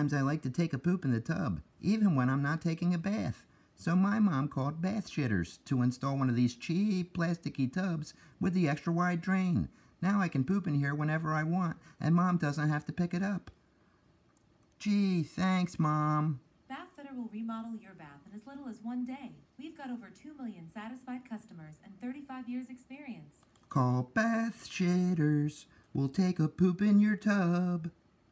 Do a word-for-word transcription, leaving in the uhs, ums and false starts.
Sometimes I like to take a poop in the tub, even when I'm not taking a bath. So my mom called bath shitters to install one of these cheap plasticky tubs with the extra wide drain. Now I can poop in here whenever I want, and Mom doesn't have to pick it up. Gee, thanks, Mom. Bathfitter will remodel your bath in as little as one day. We've got over two million satisfied customers and thirty-five years experience. Call bath shitters. We'll take a poop in your tub.